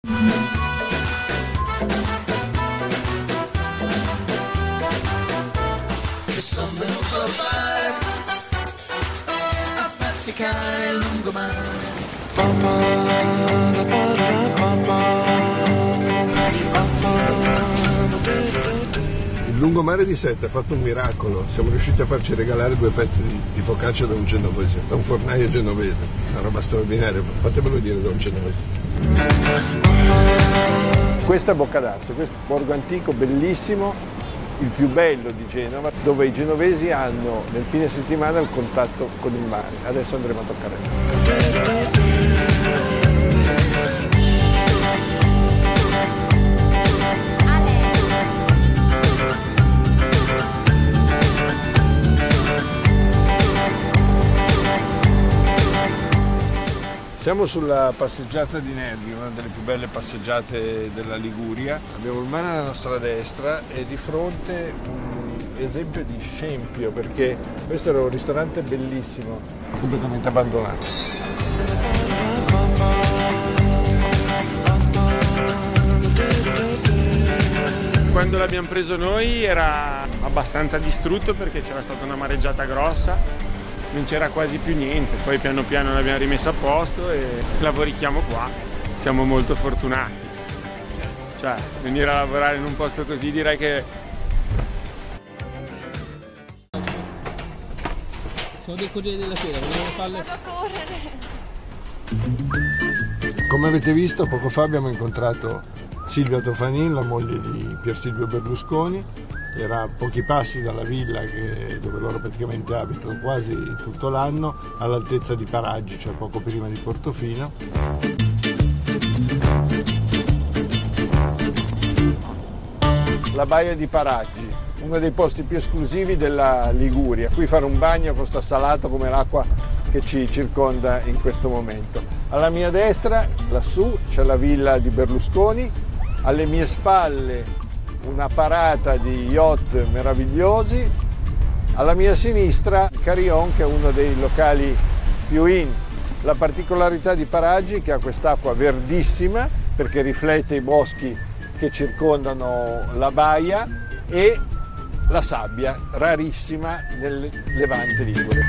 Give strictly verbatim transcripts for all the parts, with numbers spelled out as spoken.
Che son venuto a fare a bazzicare il lungomare. Il lungomare di Sette ha fatto un miracolo, siamo riusciti a farci regalare due pezzi di, di focaccia da un genovese, da un fornaio genovese, una roba straordinaria, fatemelo dire da un genovese. Questa è Bocca d'Arce, questo è un borgo antico bellissimo, il più bello di Genova, dove i genovesi hanno nel fine settimana il contatto con il mare. Adesso andremo a toccare. Siamo sulla passeggiata di Nervi, una delle più belle passeggiate della Liguria. Abbiamo il mare alla nostra destra e di fronte un esempio di scempio, perché questo era un ristorante bellissimo, completamente abbandonato. Quando l'abbiamo preso noi era abbastanza distrutto perché c'era stata una mareggiata grossa. Non c'era quasi più niente, poi piano piano l'abbiamo rimessa a posto e lavorichiamo qua. Siamo molto fortunati. Cioè, venire a lavorare in un posto così direi che... Sono del Corriere della Sera, volevo farle... Vado a correre! Come avete visto, poco fa abbiamo incontrato Silvia Tofanin, la moglie di Pier Silvio Berlusconi. Era a pochi passi dalla villa che, dove loro praticamente abitano quasi tutto l'anno, all'altezza di Paraggi, cioè poco prima di Portofino. La baia di Paraggi, uno dei posti più esclusivi della Liguria. Qui fare un bagno costa salato come l'acqua che ci circonda in questo momento. Alla mia destra, lassù, c'è la villa di Berlusconi, alle mie spalle una parata di yacht meravigliosi, alla mia sinistra il Carillon, che è uno dei locali più in. La particolarità di Paraggi è che ha quest'acqua verdissima perché riflette i boschi che circondano la baia e la sabbia rarissima nel Levante ligure.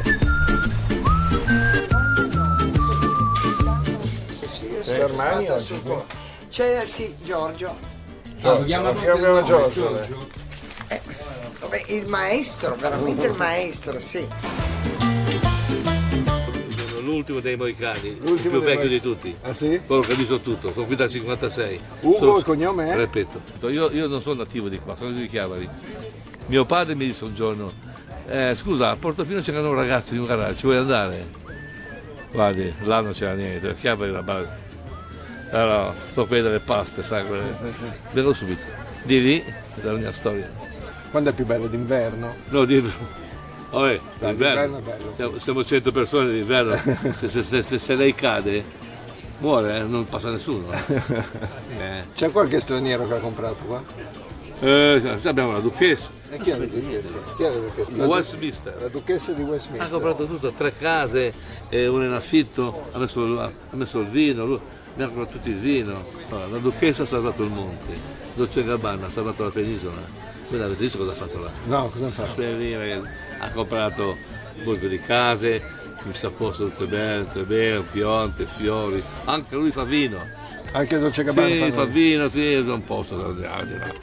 C'è Armani oggi? C'è sì, Giorgio. Ah, lo chiama proprio il nome, Giorgio. Giorgio. Eh, vabbè, il maestro, veramente il maestro, sì. L'ultimo dei Moicani, il L'ultimo più dei vecchio Moi- di tutti. Ah sì? Quello che ha visto tutto, sono qui dal cinquantasei. Ugo, Sono- il cognome è? Ripeto, io, io non sono nativo di qua, sono di Chiavari. Mio padre mi disse un giorno, eh, scusa, a Portofino c'è un ragazzo in un garage, ci vuoi andare? Guardi, là non c'era niente, Chiavari era base. Allora, sto qui delle paste, sai, quelle. Vedo subito. Di lì, della mia storia. Quando è più bello d'inverno? No, di... Vabbè, Dai, d'inverno. l'inverno è bello. Siamo, siamo cento persone d'inverno, se, se, se, se, se lei cade, muore, eh, non passa nessuno. Eh. C'è qualche straniero che ha comprato qua? Eh, abbiamo la duchessa, E chi è la duchessa? Chi è la duchessa? La, Westminster. la duchessa di Ha Westminster. comprato tutto, tre case, eh, una in affitto, ha messo, il- ha messo il vino, lui, abbiamo comprato tutto il vino. Allora, la duchessa ha salvato il monte, Dolce and Gabbana ha salvato la penisola. Voi avete visto cosa ha fatto là? No, cosa ha fatto? Per dire, ha comprato un borgo di case, messo a posto tutto bene, tutto bene, pionte, fiori, anche lui fa vino. Anche Dolce and Gabbana Sì, fanno- fa vino, sì, è un posto straordinario.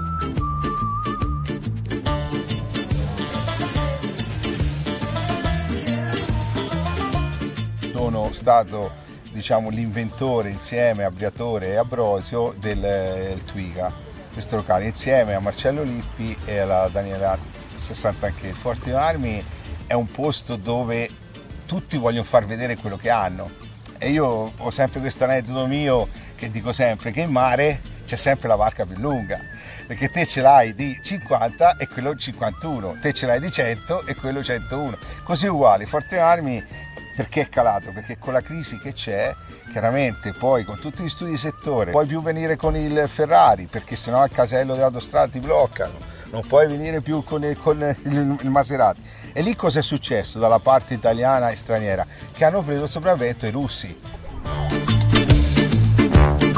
Sono stato, diciamo, l'inventore insieme a Briatore e a Brosio del eh, Twiga, questo locale, insieme a Marcello Lippi e alla Daniela Santanché. Forti Marmi è un posto dove tutti vogliono far vedere quello che hanno, e io ho sempre questo aneddoto mio che dico sempre che in mare c'è sempre la barca più lunga, perché te ce l'hai di cinquanta e quello cinquantuno, te ce l'hai di cento e quello centouno, così uguali. Forti Marmi perché è calato? Perché con la crisi che c'è, chiaramente poi con tutti gli studi di settore, puoi più venire con il Ferrari, perché sennò al casello dell'autostrada ti bloccano, non puoi venire più con il, con il, il Maserati. E lì cosa è successo dalla parte italiana e straniera? Che hanno preso il sopravvento i russi.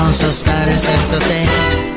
non so stare senza te.